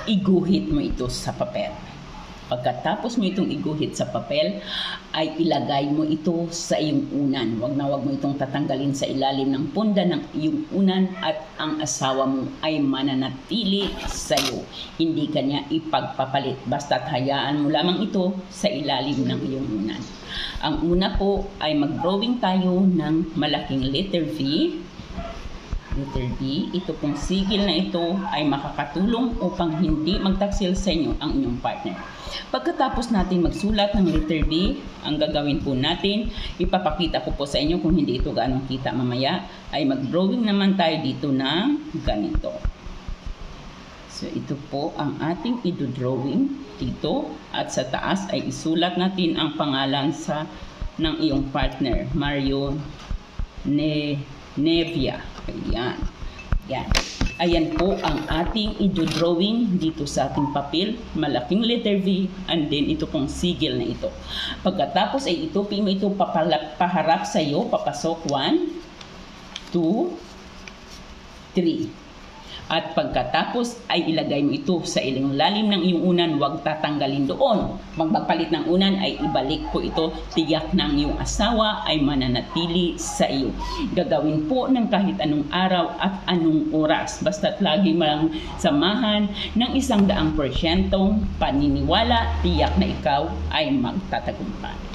iguhit mo ito sa papel. Pagkatapos mo itong iguhit sa papel, ay ilagay mo ito sa iyong unan. Wag mo itong tatanggalin sa ilalim ng punda ng iyong unan at ang asawa mo ay mananatili sa iyo. Hindi kanya ipagpapalit. Basta't hayaan mo lamang ito sa ilalim ng iyong unan. Ang una po ay mag-drawing tayo ng malaking letter V. Letter B, ito pong sigil na ito ay makakatulong upang hindi magtaksil sa inyo ang inyong partner. Pagkatapos natin magsulat ng letter B, ang gagawin po natin, ipapakita ko po sa inyo kung hindi ito gaano kita mamaya, ay mag-drawing naman tayo dito ng ganito. So ito po ang ating i-drawing dito at sa taas ay isulat natin ang pangalan ng iyong partner, Mario Nevia. Ayan. Ayan. Ayan po ang ating i-drawing dito sa ating papel. Malaking letter V and then ito pong sigil na ito. Pagkatapos ay ito paharap sa iyo. Papasok 1, 2, 3. At pagkatapos ay ilagay mo ito sa ilalim ng iyong unan, huwag tatanggalin doon. Magpapalit ng unan ay ibalik po ito, tiyak ng iyong asawa ay mananatili sa iyo. Gagawin po ng kahit anong araw at anong oras. Basta't lagi malang samahan ng 100% paniniwala, tiyak na ikaw ay magtatagumpay.